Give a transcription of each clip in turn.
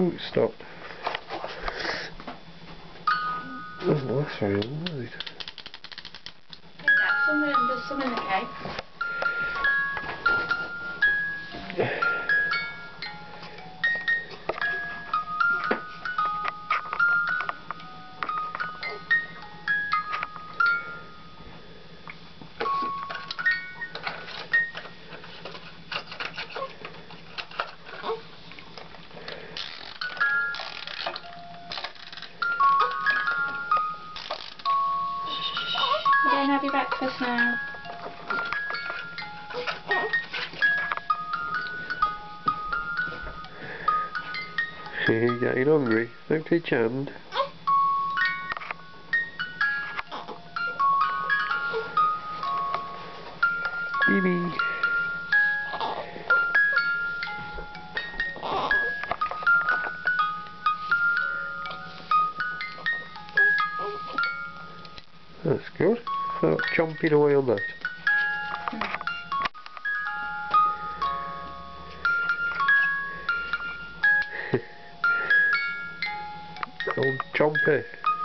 Oh, it stopped. Oh, that's very long, There's some in the cake. Go and have your breakfast now. You're getting hungry. Don't touch your hand. Baby. That's good. Start chomping away on that. Old chompy.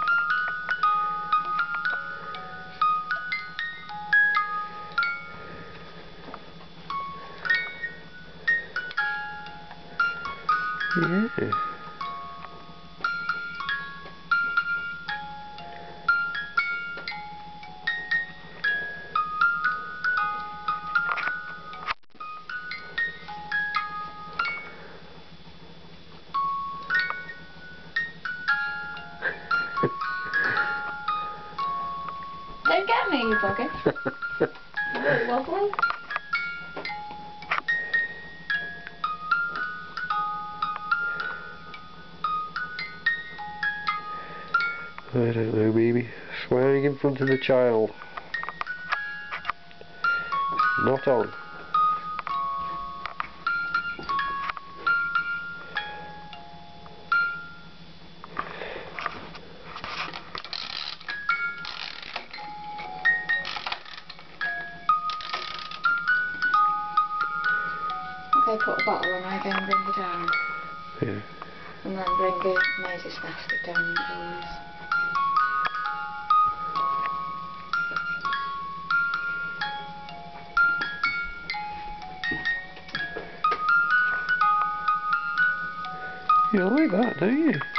Yeah. Don't get me, you bugger. You're wobbly. I don't know, baby. Swearing in front of the child. Not on. Okay, put a bottle on, I go and bring it down. Yeah. And then bring a Moses basket down for us. You like that, don't you?